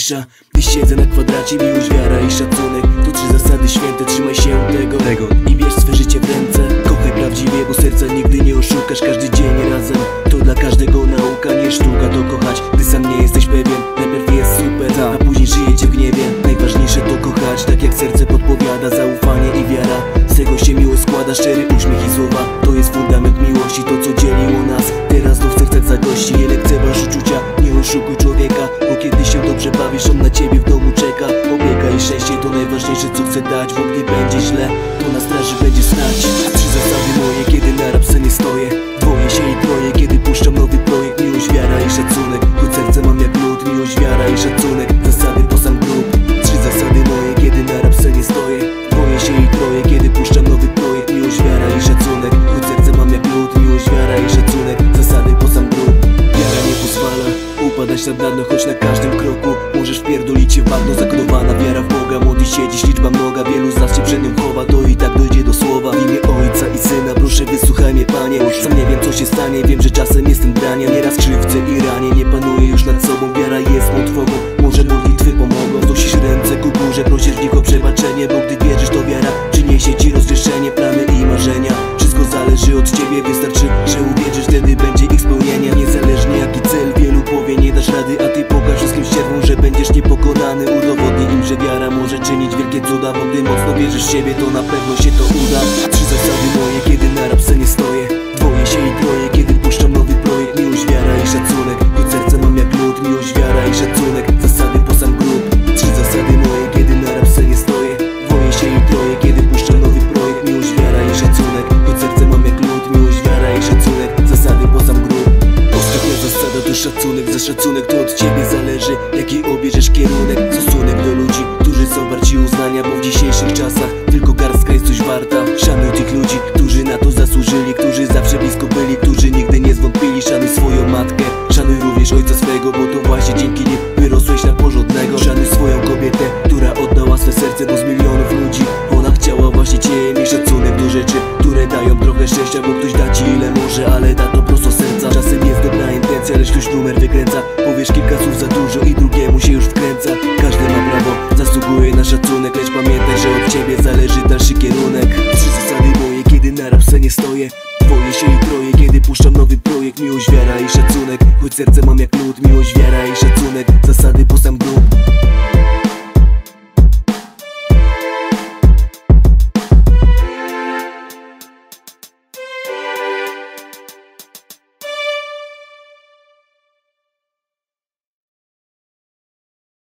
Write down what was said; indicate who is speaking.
Speaker 1: cisza. Gdy siedzę na kwadracie, miłość, wiara i szacunek. To 3 zasady święte, trzymaj się tego i bierz swe życie w ręce. Kochaj prawdziwie, bo serca nigdy nie oszukasz. Każdy dzień razem, to dla każdego nauka. Nie sztuka to kochać, gdy sam nie jesteś pewien. Najpierw jest super, a później żyjecie w gniewie. Najważniejsze to kochać, tak jak serce podpowiada. Zaufanie i wiara, z tego się miłość składa. Szczery uśmiech i słowa, to jest fundament miłości. To co dzieliło nas, teraz to w sercach zagości. Nie lekceważ uczucia, nie oszukuj człowieka, bo kiedy się dobrze bawisz, on na ciebie w domu czeka. Opieka i szczęście to najważniejsze, co chcę dać, bo gdy będzie źle, to na straży będzie stać. 3 zasady moje, kiedy na rapce nie stoję. Boję się i troję, kiedy puszczam nowy projekt. Miłość, wiara i szacunek, choć serce mam jak lód. Miłość, wiara i szacunek, zasady to sam grób. 3 zasady moje, kiedy na rapce nie stoję. Boję się i troję, kiedy puszczam nowy projekt. Miłość, wiara i szacunek, choć serce mam jak lód. Miłość, wiara i szacunek, zasady to sam grób. Wiara nie pozwala upadać na dno, choć na każdym kroku możesz wpierdolić się w bagno. Zakodowana wiara w Boga, młody siedzisz, liczba mnoga. Wielu z nas się przed nią chowa, to i tak dojdzie do słowa. W imię Ojca i Syna, proszę wysłuchaj mnie, Panie. Sam nie wiem co się stanie, wiem, że czasem jestem drania. Nieraz krzywdzę i ranię, nie panuję już nad sobą. Wiara jest mą trwogą, może modlitwy pomogą. Znosisz ręce ku górze, prosisz w nich o przebaczenie, bo gdy wierzysz, to wiara przyniesie ci rozgrzeszenie. Plany i marzenia, wszystko zależy od ciebie. Wystarczy, że uwierzysz, wtedy będzie ich spełnienie. Niezależnie jaki cel, wielu powie nie dasz rady, a ty pokaż wszystkim ścierwom, że będziesz niepokonany. Udowodnij im, że wiara może czynić wielkie cuda, bo gdy mocno wierzysz w siebie, to na pewno się to uda. 3 zasady moje, kiedy na rapce nie stoję. Dwoję się i troję, kiedy puszczam nowy projekt. Miłość, wiara i szacunek, choć serce mam jak lód. Miłość, wiara i szacunek, zasady po sam grób. 3 zasady moje, kiedy na rapce nie stoję. Dwoję się i troję, kiedy puszczam nowy projekt. Miłość, wiara i szacunek, choć serce mam jak lód. Miłość, wiara i szacunek, zasady po sam grób. Ostatnia zasada to szacunek, za szacunek to od ciebie zależy, jaki obierzesz kierunek. Stosunek do ludzi, którzy są warci uznania, bo w dzisiejszych czasach tylko garstka jest coś warta. Szanuj tych ludzi, którzy na to zasłużyli, którzy zawsze blisko byli, którzy nigdy nie zwątpili. Szanuj swoją matkę, szanuj również ojca swego, bo to właśnie dzięki nim wyrosłeś na porządnego. Szanuj swoją kobietę, która oddała swe serce, bo z milionów ludzi ona chciała właśnie cię. Miej szacunek do rzeczy, które dają trochę szczęścia, bo ktoś da ci ile może, ale da to prosto z serca. Czasem jest dobra intencja, lecz ktoś numer wykręca. Powiesz kilka słów za dużo i drugiemu się już wkręca. Każdy ma prawo, zasługuje na szacunek, lecz pamiętaj, że od ciebie zależy dalszy kierunek. 3 zasady moje, kiedy na rapce nie stoję. Boję się i troję, kiedy puszczam nowy projekt. Miłość, wiara i szacunek, choć serce mam jak lód. Miłość, wiara i szacunek, zasady po sam grób.